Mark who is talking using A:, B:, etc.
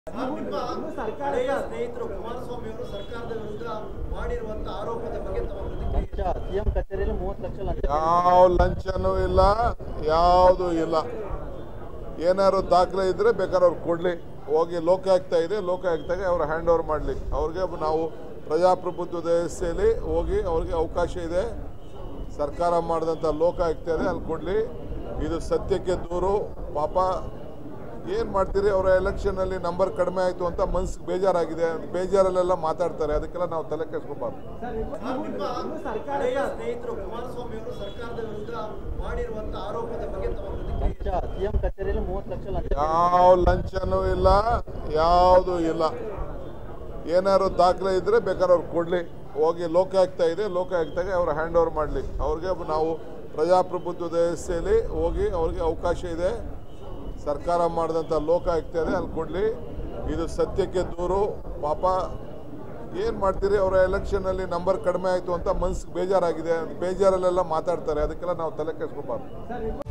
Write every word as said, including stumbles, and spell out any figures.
A: ಹಳೆಯ ಸ್ನೇಹಿತರು ಕುಮಾರಸ್ವಾಮಿ ಅವರು ಸರ್ಕಾರದ ವಿರುದ್ಧ ಮಾಡಿರುವಂತ ಆರೋಪದ ಬಗ್ಗೆ ತಮ್ಮ ಪ್ರತಿಕ್ರಿಯೆ.
B: ಸಿಎಂ ಕಚೇರಿಯಲ್ಲಿ ಮೂವತ್ತು ಲಕ್ಷ ಲಂಚ.
C: ಯಾವ ಲಂಚನೂ ಇಲ್ಲ, ಯಾವುದು ಇಲ್ಲ. ಏನಾದ್ರು ದಾಖಲೆ ಇದ್ರೆ ಬೇಕಾದ್ರೆ ಅವ್ರು ಕೊಡ್ಲಿ, ಹೋಗಿ ಲೋಕಾಯುಕ್ತ ಇದೆ, ಲೋಕಾಯುಕ್ತಗೆ ಅವ್ರು ಹ್ಯಾಂಡ್ ಓವರ್ ಮಾಡಲಿ. ಅವ್ರಿಗೆ ನಾವು ಪ್ರಜಾಪ್ರಭುತ್ವ ವ್ಯವಸ್ಥೆಯಲ್ಲಿ ಹೋಗಿ ಅವ್ರಿಗೆ ಅವಕಾಶ ಇದೆ, ಸರ್ಕಾರ ಮಾಡಿದಂಥ ಲೋಕಾಯುಕ್ತ ಇದೆ, ಅಲ್ಲಿ ಕೊಡಲಿ. ಇದು ಸತ್ಯಕ್ಕೆ ದೂರು. ಪಾಪ ಏನು ಮಾಡ್ತೀರಿ, ಅವರ ಎಲೆಕ್ಷನಲ್ಲಿ ನಂಬರ್ ಕಡಿಮೆ ಆಯಿತು ಅಂತ ಮನ್ಸಿಗೆ ಬೇಜಾರಾಗಿದೆ, ಬೇಜಾರಲ್ಲೆಲ್ಲ ಮಾತಾಡ್ತಾರೆ, ಅದಕ್ಕೆಲ್ಲ ನಾವು ತಲೆ ಕೆಡಿಸ್ಕೋಬಾರ್ದು.
A: ಹಳೆಯ ಸ್ನೇಹಿತರು ಕುಮಾರಸ್ವಾಮಿ ಅವರು ಸರ್ಕಾರದ ವಿರುದ್ಧ ಮಾಡಿರುವಂತ ಆರೋಪದ ಬಗ್ಗೆ ತಮ್ಮ ಪ್ರತಿಕ್ರಿಯೆ.
B: ಸಿಎಂ ಕಚೇರಿಯಲ್ಲಿ ಮೂವತ್ತು ಲಕ್ಷ ಲಂಚ.
C: ಯಾವ ಲಂಚನೂ ಇಲ್ಲ, ಯಾವುದು ಇಲ್ಲ. ಏನಾದ್ರು ದಾಖಲೆ ಇದ್ರೆ ಬೇಕಾದ್ರೆ ಅವ್ರು ಕೊಡಲಿ, ಹೋಗಿ ಲೋಕಾಯುಕ್ತ ಇದೆ, ಲೋಕಾಯುಕ್ತಗೆ ಅವ್ರು ಹ್ಯಾಂಡ್ ಓವರ್ ಮಾಡಲಿ. ಅವ್ರಿಗೆ ನಾವು ಪ್ರಜಾಪ್ರಭುತ್ವ ವ್ಯವಸ್ಥೆಯಲ್ಲಿ ಹೋಗಿ ಅವ್ರಿಗೆ ಅವಕಾಶ ಇದೆ, ಸರ್ಕಾರ ಮಾಡಿದಂಥ ಲೋಕಾಯುಕ್ತ ಇದೆ, ಅಲ್ಲಿ ಕೊಡಲಿ. ಇದು ಸತ್ಯಕ್ಕೆ ದೂರು. ಪಾಪ ಏನು ಮಾಡ್ತೀರಿ, ಅವರ ಎಲೆಕ್ಷನಲ್ಲಿ ನಂಬರ್ ಕಡಿಮೆ ಆಯಿತು ಅಂತ ಮನ್ಸಿಗೆ ಬೇಜಾರಾಗಿದೆ, ಬೇಜಾರಲ್ಲೆಲ್ಲ ಮಾತಾಡ್ತಾರೆ, ಅದಕ್ಕೆಲ್ಲ ನಾವು ತಲೆ ಕೆಡಿಸ್ಕೋಬಾರ್ದು.